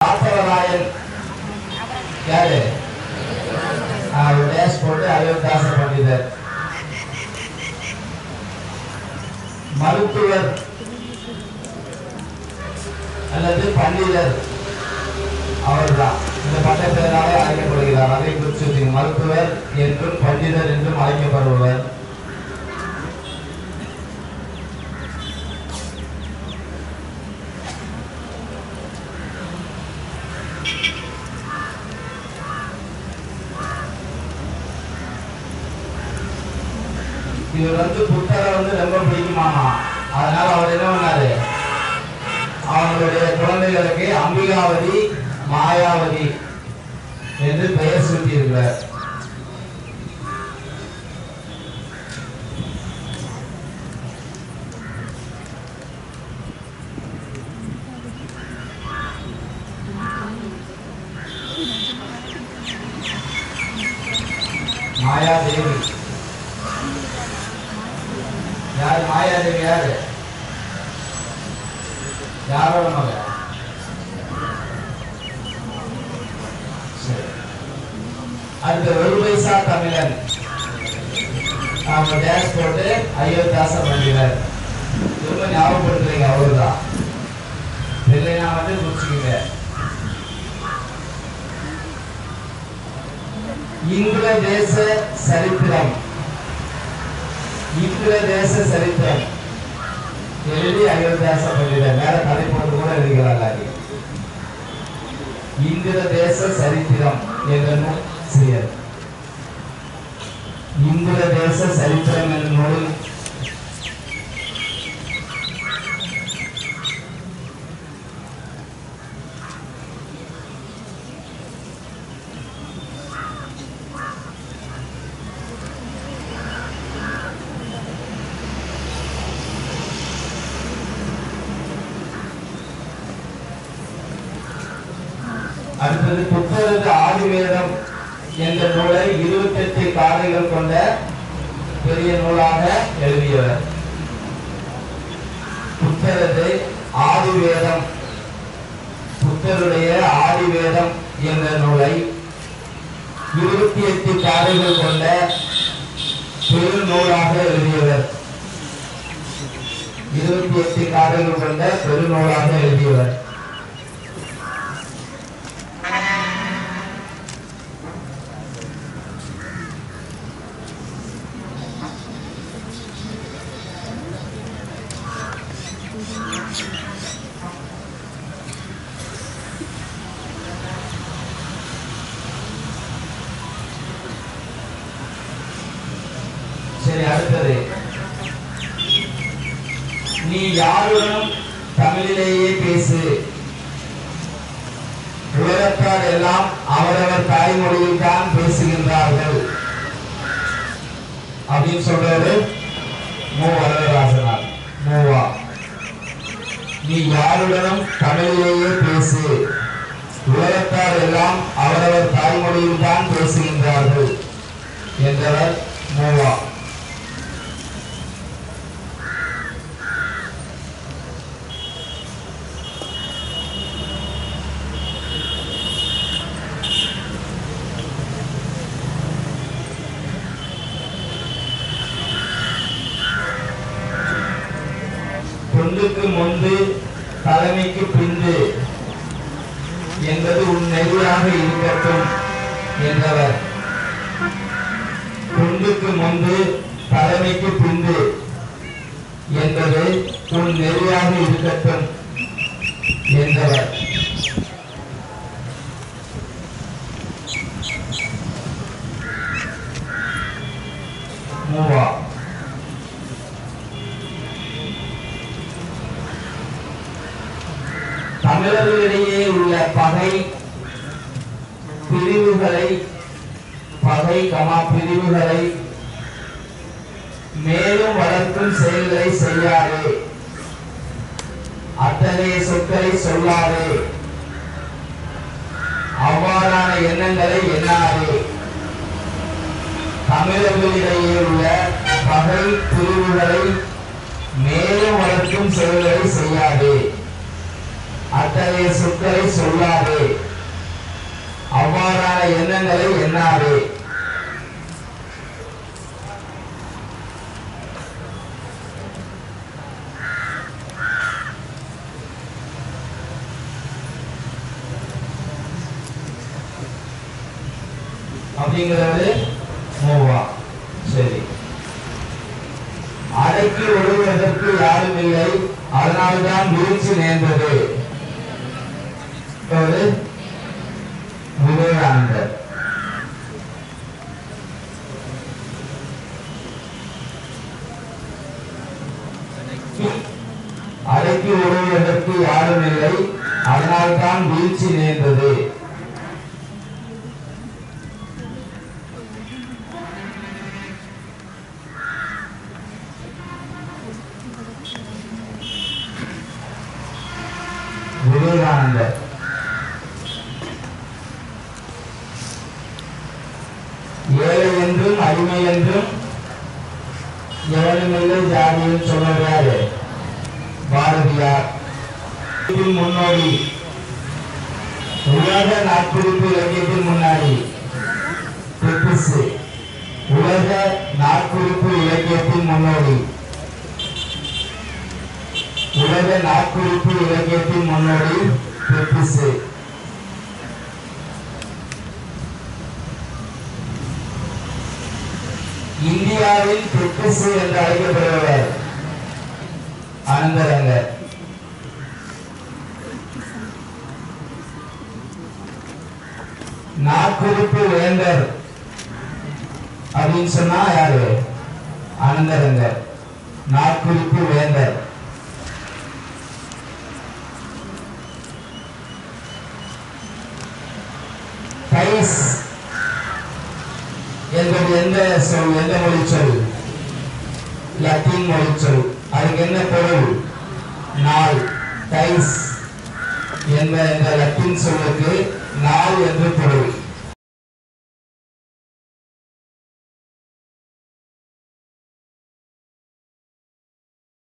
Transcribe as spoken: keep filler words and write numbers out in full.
ஆத்தவராயன் யாரு? அவர் டேஷ் போட்டு அயோத்தியாச பண்டிதர். மருத்துவர் அல்லது பண்டிதர் அவர்தான் இந்த பட்ட பெயராலே அழைக்கப்படுகிறார். அதை குறித்து மருத்துவர் என்றும் பண்டிதர் என்றும் அழைக்கப்படுபவர். இவர் வந்து புத்தரை வந்து ரொம்ப பிடிக்குமாமா. அதனால அவர் என்ன பண்ணாரு, அவங்களுடைய குழந்தைகளுக்கு அம்பிகாவதி மாயாவதி என்று பெயர் சூட்டியிருக்கிறார். மாயாதேவி யாரு? மாயாதேவி யாரு? யாரோட மக? அந்த ஒரு பைசா தமிழன் அவங்க டேஷ் போட்டு அயோத்தியாச பண்டிதர். திரும்ப ஞாபகப்படுத்துறீங்க, அவருதான். இல்லைன்னா வந்து குறிச்சுக்கீங்க. இந்திர தேச சரித்திரம், இந்திர தேச சரித்திரம் எழுதி அயோத்தியாச பண்டிதர். மேல கதை போட்டு கூட எழுதுகிறார்கள். இந்திர தேச சரித்திரம் என்ற நூல் செயல். இந்திர தேச சரித்திரம் என்ற நூல் அடுத்தது புத்தரது ஆதிவேதம் என்ற நூலை இருபத்தி எட்டு காதைகள் கொண்ட பெரிய நூலாக எழுதியவர். புத்தரது ஆதிவேதம், புத்தருடைய ஆதிவேதம் என்ற நூலை இருபத்தி எட்டு காதைகள் கொண்ட பெரு நூலாக எழுதியவர். இருபத்தி எட்டு காதைகள் கொண்ட பெரு நூலாக எழுதியவர். சரி, அடுத்தது நீ யாருடனும் தமிழிலேயே பேசு, உலகத்தார் எல்லாம் அவரவர் தாய்மொழியில் தான் பேசுகின்றார்கள் அப்படின்னு சொல்றது மு வரதராசனார். மூவா நீ யாருடனும் தமிழிலேயே பேசு, உலகத்தார் எல்லாம் அவரவர் தாய்மொழியில் தான் பேசுகின்றார்கள் என்றவர் மூவா. தொண்டுக்கு முன்பு தலைமைக்கு பின்பு என்பது உன் நெறியாக இருக்கட்டும் என்றவர். தொண்டுக்கு முன்பு தலைமைக்கு பின்பு என்பது உன் நெறியாக இருக்கட்டும் என்றவர். மூவா தமிழர்களிடையே உள்ள பகை பிரிவுகளை பகை கமா பிரிவுகளை மேலும் வளர்க்கும் செயல்களை செய்யாதே, அத்தகைய சொற்களை சொல்லாதே, அவ்வாறான எண்ணங்களை எண்ணாதே. தமிழர்களிடையே உள்ள பகை பிரிவுகளை மேலும் வளர்க்கும் செயல்களை செய்யாதே, அத்தகைய சொற்களை சொல்லாதே, அவ்வாறான எண்ணங்களை எண்ணாதே. அப்படிங்கிறது மூவா. சரி, அடைக்கு ஒழுகுவதற்கு யாரும் இல்லை, அதனால்தான் வீழ்ச்சி நேர்ந்தது. விவேகானந்தர். அடைக்கு ஒழுகுவதற்கு யாரும் இல்லை, அதனால்தான் வீழ்ச்சி நேர்ந்தது. விவேகானந்தர். ஏழை என்றும் அடிமை என்றும் எவனுமில்லை ஜாதியில் சொல்லுகிறாரு பாரதியார். முன்னோடி உலக நாட்குறிப்பு இலக்கியத்தின் முன்னாடி உலக நாட்குறிப்பு இலக்கியத்தின் முன்னோடி உலக நாட்குறிப்பு இலக்கியத்தின் முன்னோடி பெப்பிசு. இந்தியாவில் பெப்பிசு என்று அழைக்கப்படுபவர் அனந்தரங்கர். நாட்குறிப்பு வேந்தர் அப்படின்னு சொன்னா யாரு? அனந்தரங்கர். நாட்குறிப்பு வேந்தர். கைஸ் என்பது எந்த சொல்? எந்த மொழி சொல்? லத்தீன் மொழி சொல். அதுக்கு என்ன பொருள்? நாள். கைஸ் என்ற இந்த லத்தீன் சொல்லுக்கு நாள் என்று பொருள்.